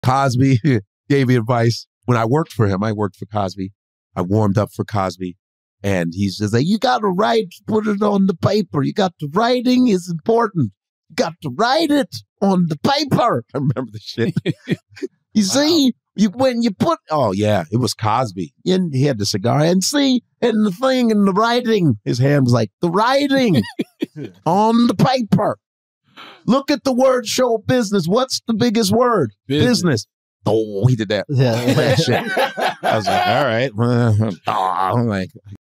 Cosby gave me advice. When I worked for him, I worked for Cosby. I warmed up for Cosby. And he says, you got to write, put it on the paper. Writing is important. You got to write it on the paper. I remember the shit. You see, when you put, it was Cosby. And he had the cigar. And see, and the thing in the writing, his hand was like, the writing on the paper. Look at the word show business. What's the biggest word? Business. Oh, he did that. Yeah. That shit. I was like, all right. I'm like,